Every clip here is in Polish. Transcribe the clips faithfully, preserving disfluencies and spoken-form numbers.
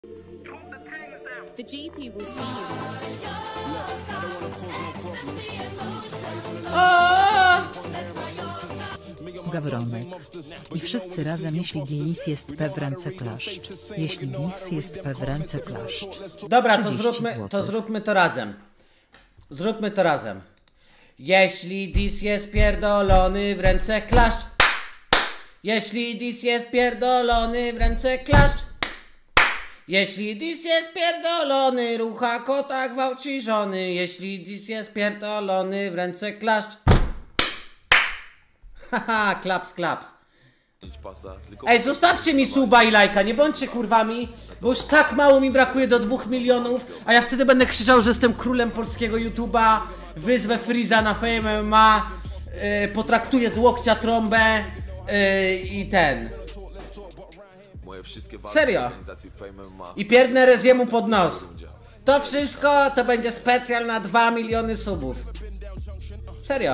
The G P will see you. Gawronek. I wszyscy razem, jeśli Dinis jest P w ręce klaszcz. Jeśli Dinis jest P w ręce klaszcz. Dobra, to zróbmy, to zróbmy to razem. Zróbmy to razem. Jeśli dis jest pierdolony w ręce klaszcz. Jeśli dis jest pierdolony w ręce klaszcz. Jeśli dis jest pierdolony, rucha kota gwałci żony. Jeśli dis jest pierdolony w ręce klaszcz. Haha, klaps, klaps. Ej, zostawcie mi suba i lajka, nie bądźcie kurwami, bo już tak mało mi brakuje do dwóch milionów, a ja wtedy będę krzyczał, że jestem królem polskiego YouTube'a, wyzwę Freeza na Fame M M A, yy, potraktuję z łokcia trąbę yy, i ten. Serio. I pierdnę Reziemu pod nos. To wszystko to będzie specjal na dwa miliony subów. Serio.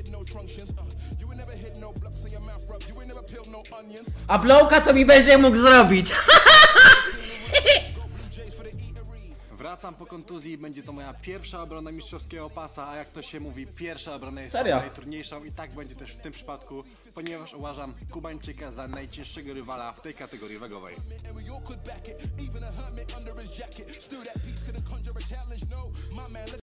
A blowka to mi będzie mógł zrobić. Wracam po kontuzji, będzie to moja pierwsza obrona mistrzowskiego pasa, a jak to się mówi, pierwsza obrona jest Serio? najtrudniejszą i tak będzie też w tym przypadku, ponieważ uważam Kubańczyka za najcięższego rywala w tej kategorii wagowej.